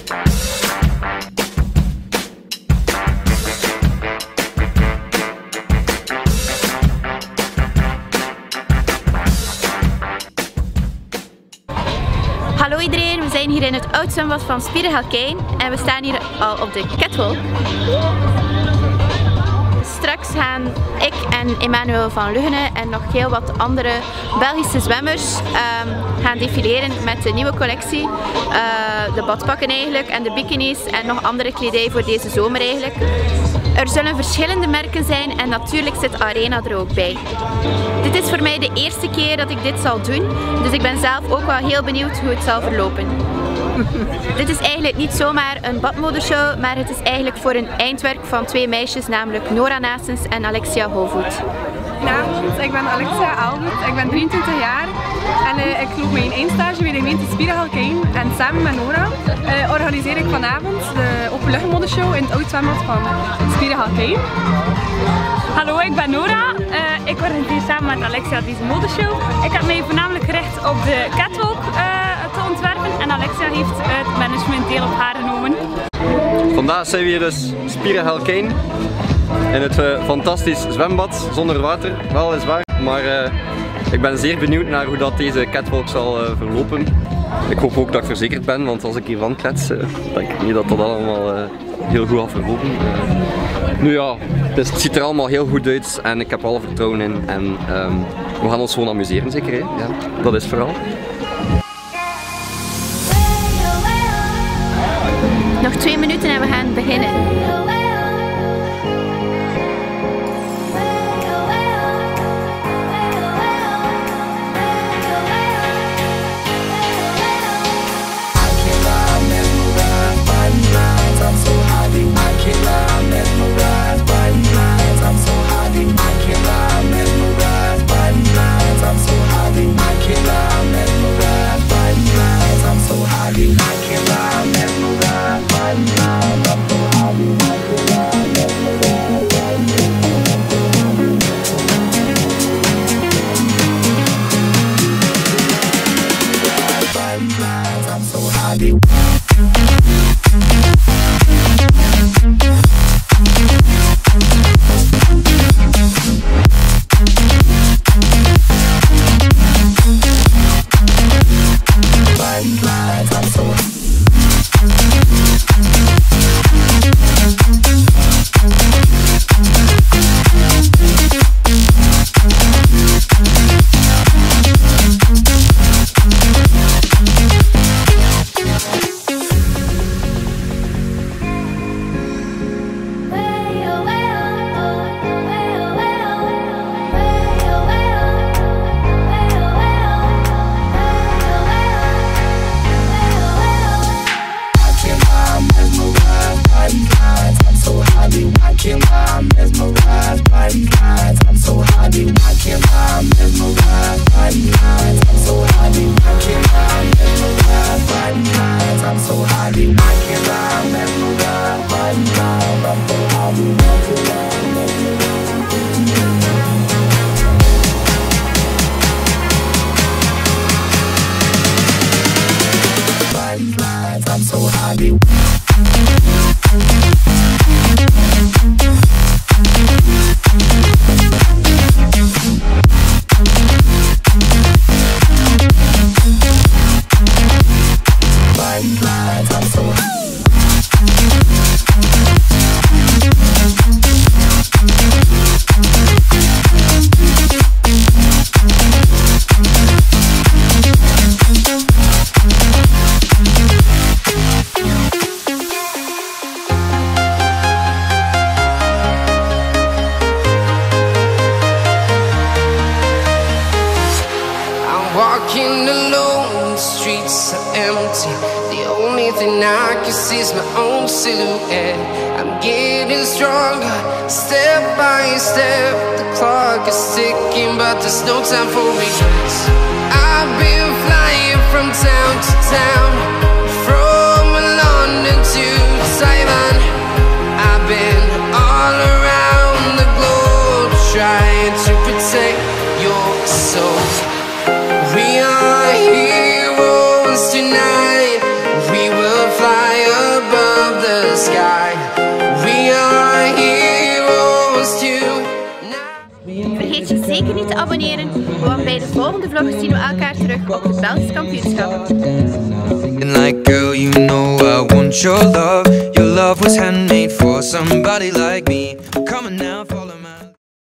Hallo iedereen, we zijn hier in het oud zwembad van Spierenhalkijn en we staan hier al op de catwalk. Straks gaan ik en Emmanuel van Lugenen en nog heel wat andere Belgische zwemmers gaan defileren met de nieuwe collectie. De badpakken eigenlijk en de bikinis en nog andere kledij voor deze zomer eigenlijk. Er zullen verschillende merken zijn en natuurlijk zit Arena er ook bij. Dit is voor mij de eerste keer dat ik dit zal doen, dus ik ben zelf ook wel heel benieuwd hoe het zal verlopen. Dit is eigenlijk niet zomaar een badmodeshow, maar het is eigenlijk voor een eindwerk van twee meisjes, namelijk Nora Nasens en Alexia Holvoet. Goedenavond, ik ben Alexia Holvoet, ik ben 23 jaar en ik loop mijn eindstage bij de gemeente Spierenhalkijn en samen met Nora organiseer ik vanavond de openluchtmodeshow in het oud zwembad van Spierenhalkijn. Hallo, ik ben Nora. Ik organiseer samen met Alexia deze modeshow. Ik heb mij voornamelijk gericht op de catwalk te ontwerpen en Alexia heeft het managementdeel op haar genomen. Vandaag zijn we hier dus Spierenhalkijn in het fantastisch zwembad zonder water, weliswaar. Maar ik ben zeer benieuwd naar hoe dat deze catwalk zal verlopen. Ik hoop ook dat ik verzekerd ben, want als ik hier van klets, denk ik niet dat dat allemaal heel goed gaat verlopen. Nu ja, dus het ziet er allemaal heel goed uit en ik heb alle vertrouwen in en we gaan ons gewoon amuseren zeker, hè? Ja, dat is vooral. Nog 2 minuten en we gaan beginnen. Walking alone, the streets are empty. The only thing I can see is my own silhouette. I'm getting stronger, step by step. The clock is ticking, but there's no time for regrets. I've been flying from town to town, from London to Taiwan. I've been all around the globe, trying to protect your soul. We are heroes tonight. We will fly away. zeker niet te abonneren, want bij de volgende vlog zien we elkaar terug op het Belgisch kampioenschap. Like girl, you know I want your love. Your love was handmade for somebody like me.